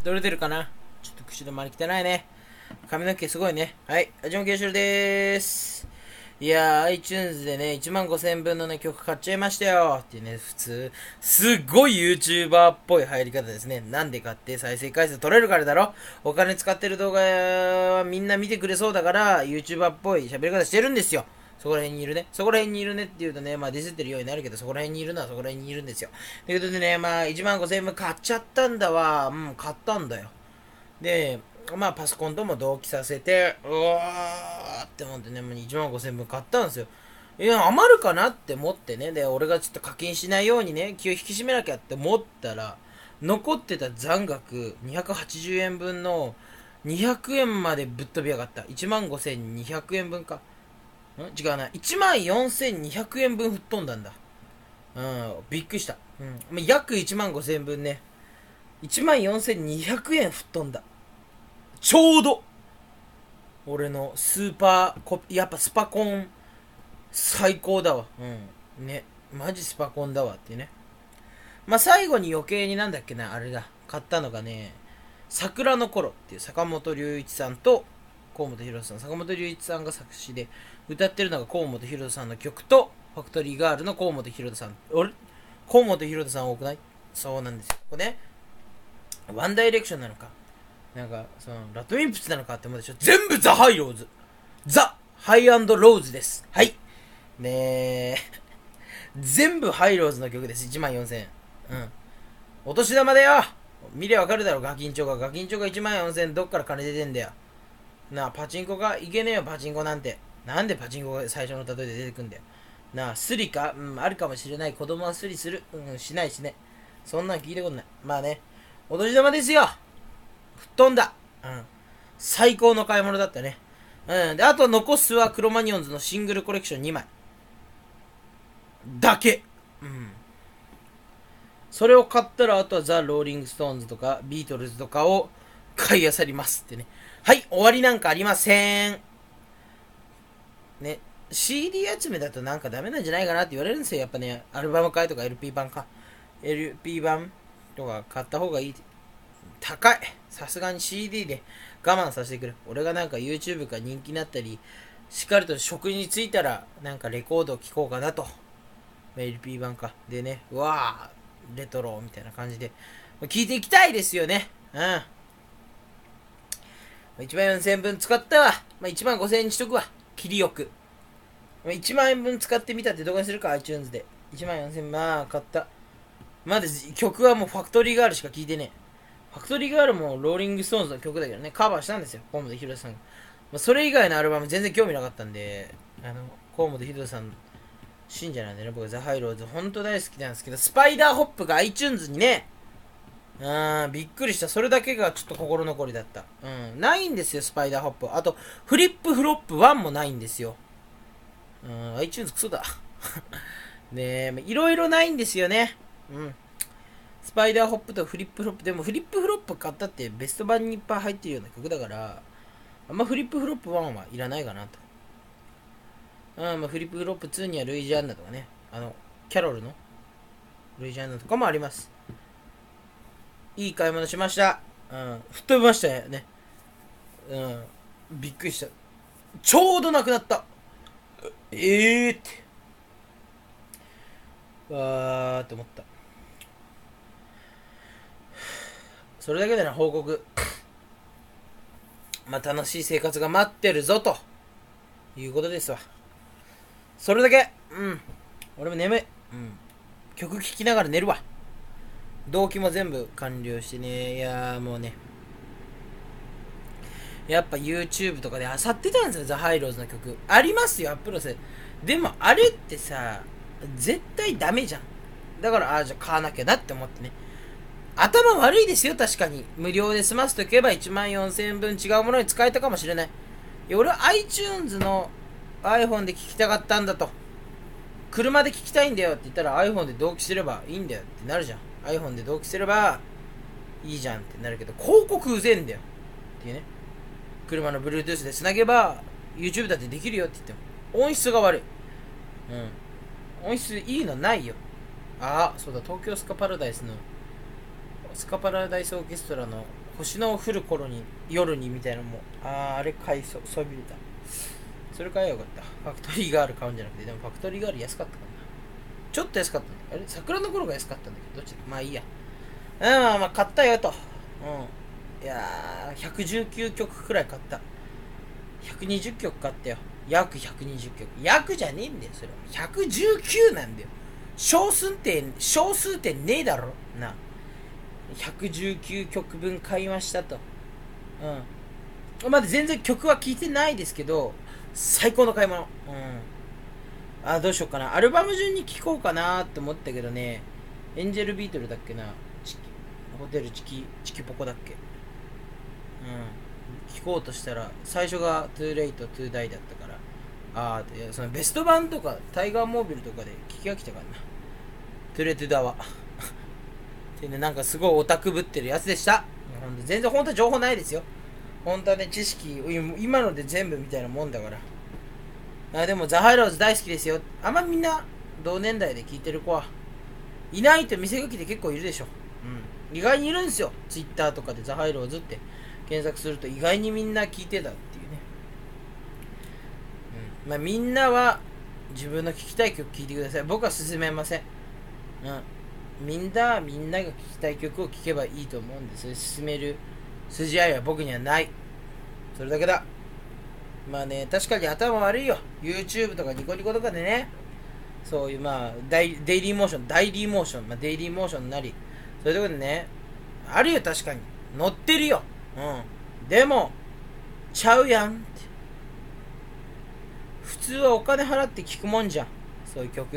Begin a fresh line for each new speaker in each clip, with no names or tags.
どれ出るかな。ちょっと口の周り汚いね。髪の毛すごいね。はい。味もケンシロウでーす。いやー、iTunes でね、1万5000分のね、曲買っちゃいましたよ。っていうね、普通、すっごい YouTuber っぽい入り方ですね。なんでかって再生回数取れるからだろ。お金使ってる動画はみんな見てくれそうだから、YouTuber っぽい喋り方してるんですよ。そこら辺にいるね。そこら辺にいるねって言うとね、まあディスってるようになるけど、そこら辺にいるのはそこら辺にいるんですよ。ということでね、まあ1万5000円分買っちゃったんだわ。買ったんだよ。で、まあパソコンとも同期させて、うわーって思ってね、もう1万5000円分買ったんですよ。いや、余るかなって思ってね。で、俺がちょっと課金しないようにね、気を引き締めなきゃって思ったら、残ってた残額280円分の200円までぶっ飛びやがった。15200円分か。違うな。14200円分吹っ飛んだんだ。びっくりした。約1万5000円分ね。14200円吹っ飛んだ。ちょうど俺のスーパーやっぱスパコン最高だわ。ね。マジスパコンだわってね。まあ最後に余計になんだっけな、あれだ。買ったのがね、桜の頃っていう坂本龍一さんと河本宏さん。坂本龍一さんが作詞で、歌ってるのが河本宏さんの曲と、ファクトリーガールの河本宏さん。河本宏さん多くない？そうなんですよ。これね、ワンダイレクションなのか、なんか、その、ラッドウィンプスなのかって思うでしょ。全部ザ・ハイローズ。ザ・ハイ&ローズです。はい。ねえ。全部ハイローズの曲です。14000円。お年玉だよ。見りゃわかるだろ、ガキンチョが。ガキンチョが14000円どっから金出てんだよ。なあ、パチンコかいけねえよ、パチンコなんて。なんでパチンコが最初の例えで出てくんだよ。なあ、スリかあるかもしれない。子供はスリする。しないしね。そんなん聞いたことない。まあね。お年玉ですよ。吹っ飛んだ。最高の買い物だったね。で、あと残すはクロマニオンズのシングルコレクション2枚。だけ。それを買ったら、あとはザ・ローリング・ストーンズとか、ビートルズとかを買い漁りますってね。はい、終わりなんかありません。ね、CD 集めだとなんかダメなんじゃないかなって言われるんですよ。やっぱね、アルバム買いとか LP 版か。LP 版とか買った方がいい。高い。さすがに CD で我慢させてくれ。俺がなんか YouTube が人気になったり、しっかりと職に就いたら、なんかレコードを聴こうかなと。LP 版か。でね、うわー、レトロみたいな感じで、聞いていきたいですよね。1万4000円分使ったわ。1万5000円にしとくわ。切りよく。1万円分使ってみたってどこにするか iTunes で。1万4000円、買った。まだ曲はもうファクトリーガールしか聴いてねえ。ファクトリーガールもローリングストーンズの曲だけどね、カバーしたんですよ、河本宏さんが。それ以外のアルバム全然興味なかったんで、河本宏さん、信者なんでね、僕ザ・ハイローズ、ほんと大好きなんですけど、スパイダーホップが iTunes にね、びっくりした。それだけがちょっと心残りだった。ないんですよ、スパイダーホップ。あと、フリップフロップ1もないんですよ。iTunes クソだ。ねえ、いろいろないんですよね。スパイダーホップとフリップフロップ。でもフリップフロップ買ったってベスト版にいっぱい入ってるような曲だから、あんまフリップフロップ1はいらないかなと。フリップフロップ2にはルイジアンナとかね、キャロルのルイジアンナとかもあります。いい買い物しました。吹っ飛びましたね。びっくりした。ちょうどなくなった。ってわーって思った。それだけでな、報告。楽しい生活が待ってるぞということですわ。それだけ。俺も眠い。曲聴きながら寝るわ。動機も全部完了してね。いやーもうね、やっぱ YouTube とかで漁ってたんですよ、ザ・ハイローズの曲。ありますよ、アップロス。でもあれってさ、絶対ダメじゃん。だから、じゃあ買わなきゃなって思ってね。頭悪いですよ、確かに。無料で済ますとけば1万4000円分違うものに使えたかもしれない。俺は iTunes の iPhone で聞きたかったんだと。車で聞きたいんだよって言ったら iPhone で同期すればいいんだよってなるじゃん。iPhone で同期すればいいじゃんってなるけど、広告うぜえんだよっていうね。車の Bluetooth で繋げば YouTube だってできるよって言っても音質が悪い。音質いいのないよ。そうだ、東京スカパラダイスのスカパラダイスオーケストラの星の降る頃に夜にみたいなのもあれ買いそうびれた。それ買えばよかった。ファクトリーガール買うんじゃなくて、でもファクトリーガール安かったかな。ちょっと安かったんだ。あれ桜の頃が安かったんだけど、どっちだまあいいや。まあ買ったよと。いやー、119曲くらい買った。120曲買ったよ。約120曲。約じゃねえんだよ、それは。119なんだよ。小数点ねえだろ。な。119曲分買いましたと。まだ全然曲は聴いてないですけど、最高の買い物。どうしようかな。アルバム順に聴こうかなって思ったけどね。エンジェルビートルだっけな。ホテルチキポコだっけ。聴こうとしたら、最初が Too Late to Die だったから。そのベスト版とか、タイガーモービルとかで聴き飽きたからな。トゥレトゥダは。ってね、なんかすごいオタクぶってるやつでした。全然本当は情報ないですよ。本当はね、知識、今ので全部みたいなもんだから。でもザ・ハイローズ大好きですよ。あんまみんな同年代で聞いてる子はいないと見せかけて結構いるでしょ。意外にいるんですよ。ツイッターとかでザ・ハイローズって検索すると意外にみんな聞いてたっていうね。みんなは自分の聴きたい曲聴いてください。僕は勧めません。みんなが聴きたい曲を聴けばいいと思うんです。勧める筋合いは僕にはない。それだけだ。まあね、確かに頭悪いよ。 YouTube とかニコニコとかでね、そういうデイリーモーションなり、そういうとこでね、あるよ。確かに乗ってるよ。でもちゃうやんって。普通はお金払って聴くもんじゃん、そういう曲って。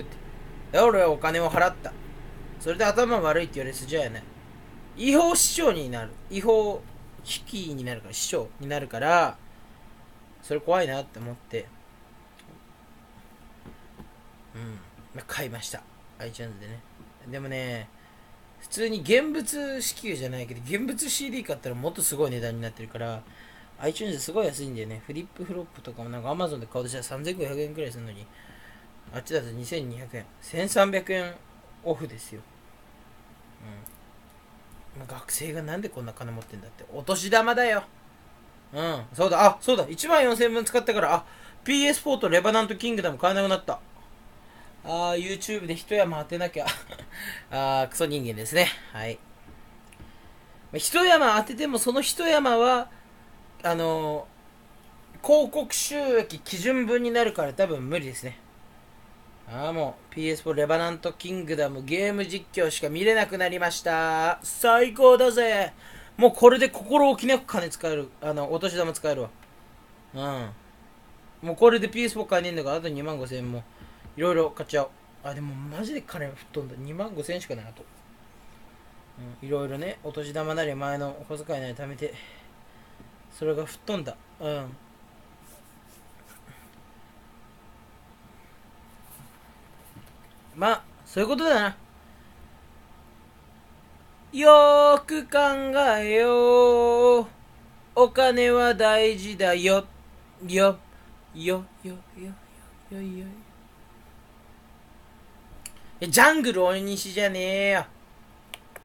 俺はお金を払った。それで頭悪いって言われる筋合いはない。違法視聴になる。違法危機になるから、視聴になるから、それ怖いなって思って、買いました。iTunes でね。でもね、普通に現物支給じゃないけど、現物 CD 買ったらもっとすごい値段になってるから、iTunes すごい安いんだよね。フリップフロップとかもなんか Amazon で買おうとしたら3500円くらいするのに、あっちだと2200円。1300円オフですよ。学生がなんでこんな金持ってんだって。お年玉だよ。そうだ。1万4000分使ったから、PS4 とレバナントキングダム買えなくなった。YouTube で一山当てなきゃ。クソ人間ですね。はい。一山当てても、その一山は、広告収益基準分になるから多分無理ですね。もう PS4 レバナントキングダムゲーム実況しか見れなくなりました。最高だぜ。もうこれで心置きなく金使える。お年玉使えるわ。もうこれで PS4 買えねえんだから、あと2万5千円もいろいろ買っちゃおう。でもマジで金吹っ飛んだ。2万5千円しかないなと。いろいろね、お年玉なり前のお小遣いなり貯めて、それが吹っ飛んだ。そういうことだな。よーく考えよう。お金は大事だよ。よ。ジャングル大西じゃねえよ。